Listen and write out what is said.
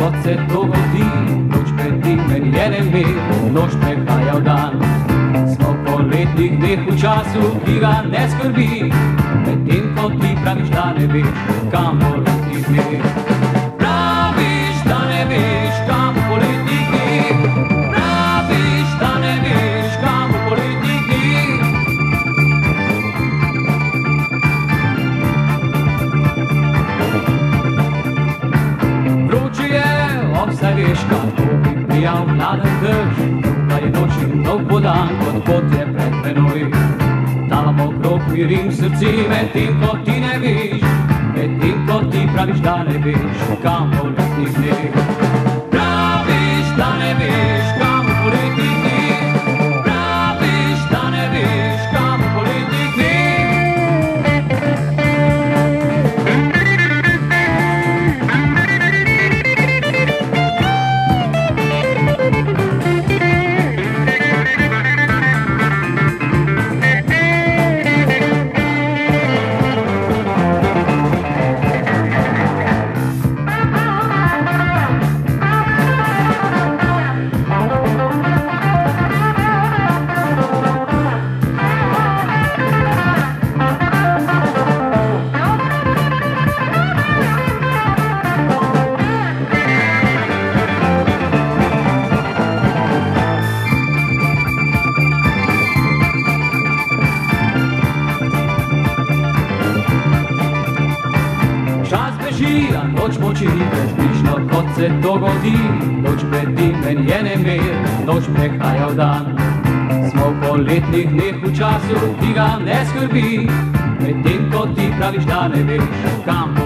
kot se to godi, noč pred tim meni je nemir, noč prehaja v dan. Smo po letnih dneh v času, ki ga ne skrbi, medtem ko ti praviš, da ne veš, kam bo letnih dneh. Praviš, da ne veš, kam bo letnih dneh, praviš, da ne veš, kam bo letnih dneh. Vroče je, obstaj veš, kako bi prijal mladen drž, da je noč in dolg dan, kot pot je pred menoj. Dalam okrog mirim srci, medtem ko ti ne veš, medtem ko ti praviš, da ne veš, kam bo letnih dneh. Praviš, da ne veš, kam bo letnih dneh, praviš, da ne veš, kam bo letnih dneh. Noč moči, bezbrižno, kot se to godi, noč pred tim meni je nemir, noč prehaja v dan. Smo po letnih dneh v času, ki ga ne skrbi, medtem ko ti praviš, da ne veš, kam bo